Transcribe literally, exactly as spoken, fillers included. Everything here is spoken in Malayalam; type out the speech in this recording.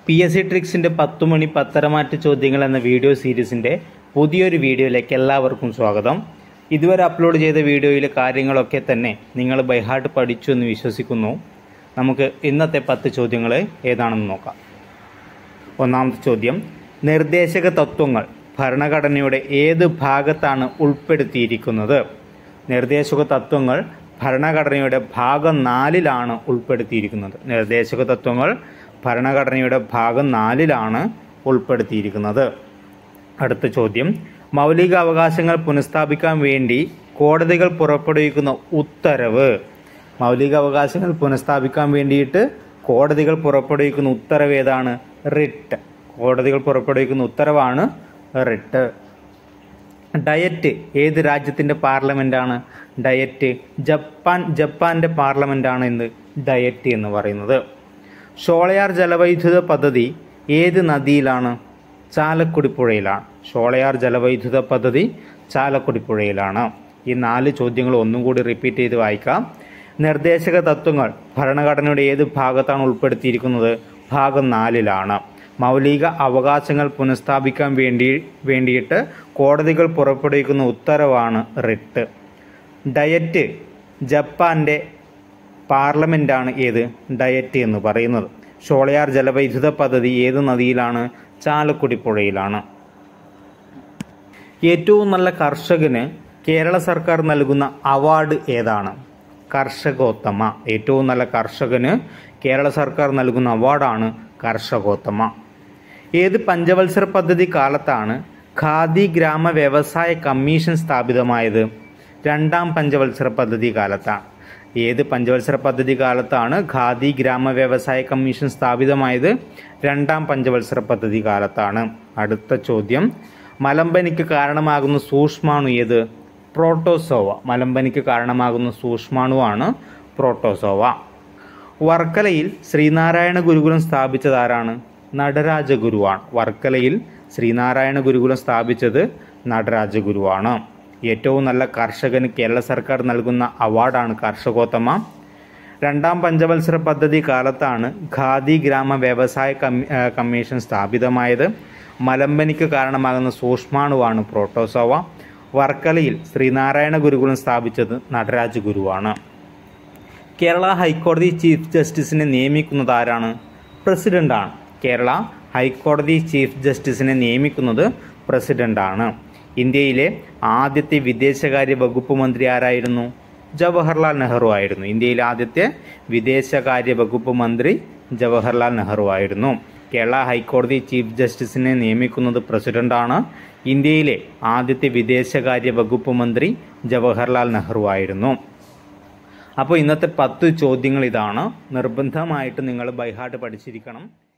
പി എസ് സി ട്രിക്സിൻ്റെ പത്തു മണി പത്തരമാറ്റ് ചോദ്യങ്ങൾ എന്ന വീഡിയോ സീരീസിൻ്റെ പുതിയൊരു വീഡിയോയിലേക്ക് എല്ലാവർക്കും സ്വാഗതം. ഇതുവരെ അപ്ലോഡ് ചെയ്ത വീഡിയോയിലെ കാര്യങ്ങളൊക്കെ തന്നെ നിങ്ങൾ ബൈഹാർട്ട് പഠിച്ചു എന്ന് വിശ്വസിക്കുന്നു. നമുക്ക് ഇന്നത്തെ പത്ത് ചോദ്യങ്ങൾ ഏതാണെന്ന് നോക്കാം. ഒന്നാമത്തെ ചോദ്യം, നിർദ്ദേശക തത്വങ്ങൾ ഭരണഘടനയുടെ ഏത് ഭാഗത്താണ് ഉൾപ്പെടുത്തിയിരിക്കുന്നത്? നിർദ്ദേശക തത്വങ്ങൾ ഭരണഘടനയുടെ ഭാഗം നാലിലാണ് ഉൾപ്പെടുത്തിയിരിക്കുന്നത്. നിർദ്ദേശക തത്വങ്ങൾ ഭരണഘടനയുടെ ഭാഗം നാലിലാണ് ഉൾപ്പെടുത്തിയിരിക്കുന്നത്. അടുത്ത ചോദ്യം, മൗലിക അവകാശങ്ങൾ പുനഃസ്ഥാപിക്കാൻ വേണ്ടി കോടതികൾ പുറപ്പെടുവിക്കുന്ന ഉത്തരവ്. മൗലിക അവകാശങ്ങൾ പുനഃസ്ഥാപിക്കാൻ വേണ്ടിയിട്ട് കോടതികൾ പുറപ്പെടുവിക്കുന്ന ഉത്തരവ് ഏതാണ്? റിട്ട്. കോടതികൾ പുറപ്പെടുവിക്കുന്ന ഉത്തരവാണ് റിട്ട്. ഡയറ്റ് ഏത് രാജ്യത്തിൻ്റെ പാർലമെൻറ്റാണ്? ഡയറ്റ് ജപ്പാൻ ജപ്പാൻ്റെ പാർലമെൻറ്റാണ് എന്ത് ഡയറ്റ് എന്ന് പറയുന്നത്. ഷോളയാർ ജലവൈദ്യുത പദ്ധതി ഏത് നദിയിലാണ്? ചാലക്കുടി പുഴയിലാണ്. ഷോളയാർ ജലവൈദ്യുത പദ്ധതി ചാലക്കുടി പുഴയിലാണ്. ഈ നാല് ചോദ്യങ്ങൾ ഒന്നും കൂടി റിപ്പീറ്റ് ചെയ്ത് വായിക്കാം. നിർദ്ദേശക തത്വങ്ങൾ ഭരണഘടനയുടെ ഏത് ഭാഗത്താണ് ഉൾപ്പെടുത്തിയിരിക്കുന്നത്? ഭാഗം നാലിലാണ്. മൗലിക അവകാശങ്ങൾ പുനഃസ്ഥാപിക്കാൻ വേണ്ടി വേണ്ടിയിട്ട് കോടതികൾ പുറപ്പെടുവിക്കുന്ന ഉത്തരവാണ് റിട്ട്. ഡയറ്റ് ജപ്പാൻ്റെ പാർലമെൻറ്റാണ് ഏത് ഡയറ്റ് എന്ന് പറയുന്നത്. ഷോളയാർ ജലവൈദ്യുത പദ്ധതി ഏത് നദിയിലാണ്? ചാലക്കുടി പുഴയിലാണ്. ഏറ്റവും നല്ല കർഷകന് കേരള സർക്കാർ നൽകുന്ന അവാർഡ് ഏതാണ്? കർഷകോത്തമ. ഏറ്റവും നല്ല കർഷകന് കേരള സർക്കാർ നൽകുന്ന അവാർഡാണ് കർഷകോത്തമ. ഏത് പഞ്ചവത്സര പദ്ധതി കാലത്താണ് ഖാദി ഗ്രാമ വ്യവസായ കമ്മീഷൻ സ്ഥാപിതമായത്? രണ്ടാം പഞ്ചവത്സര പദ്ധതി കാലത്താണ്. ഏത് പഞ്ചവത്സര പദ്ധതി കാലത്താണ് ഖാദി ഗ്രാമ വ്യവസായ കമ്മീഷൻ സ്ഥാപിതമായത്? രണ്ടാം പഞ്ചവത്സര പദ്ധതി കാലത്താണ്. അടുത്ത ചോദ്യം, മലമ്പനിക്ക് കാരണമാകുന്ന സൂക്ഷ്മാണു ഏത്? പ്രോട്ടോസോവ. മലമ്പനിക്ക് കാരണമാകുന്ന സൂക്ഷ്മാണുവാണ് പ്രോട്ടോസോവ. വർക്കലയിൽ ശ്രീനാരായണ ഗുരുകുലം സ്ഥാപിച്ചത് ആരാണ്? നടരാജഗുരുവാണ്. വർക്കലയിൽ ശ്രീനാരായണ ഗുരുകുലം സ്ഥാപിച്ചത് നടരാജഗുരുവാണ്. ഏറ്റവും നല്ല കർഷകന് കേരള സർക്കാർ നൽകുന്ന അവാർഡാണ് കർഷകോത്തമ. രണ്ടാം പഞ്ചവത്സര പദ്ധതി കാലത്താണ് ഖാദി ഗ്രാമ വ്യവസായ കമ്മീഷൻ സ്ഥാപിതമായത്. മലമ്പനിക്ക് കാരണമാകുന്ന സൂക്ഷ്മാണുവാണ് പ്രോട്ടോസോവ. വർക്കലയിൽ ശ്രീനാരായണ ഗുരുകുലം സ്ഥാപിച്ചത് നടരാജ ഗുരുവാണ്. കേരള ഹൈക്കോടതി ചീഫ് ജസ്റ്റിസിനെ നിയമിക്കുന്നത് ആരാണ്? പ്രസിഡന്റാണ്. കേരള ഹൈക്കോടതി ചീഫ് ജസ്റ്റിസിനെ നിയമിക്കുന്നത് പ്രസിഡന്റാണ്. ഇന്ത്യയിലെ ആദ്യത്തെ വിദേശകാര്യ വകുപ്പ് മന്ത്രി ആരായിരുന്നു? ജവഹർലാൽ നെഹ്റു ആയിരുന്നു. ഇന്ത്യയിലെ ആദ്യത്തെ വിദേശകാര്യ വകുപ്പ് മന്ത്രി ജവഹർലാൽ നെഹ്റു ആയിരുന്നു. കേരള ഹൈക്കോടതി ചീഫ് ജസ്റ്റിസിനെ നിയമിക്കുന്നത് പ്രസിഡന്റാണ്. ഇന്ത്യയിലെ ആദ്യത്തെ വിദേശകാര്യ വകുപ്പ് മന്ത്രി ജവഹർലാൽ നെഹ്റു ആയിരുന്നു. അപ്പോൾ ഇന്നത്തെ പത്ത് ചോദ്യങ്ങൾ ഇതാണ്. നിർബന്ധമായിട്ട് നിങ്ങൾ ബൈഹാർട്ട് പഠിച്ചിരിക്കണം.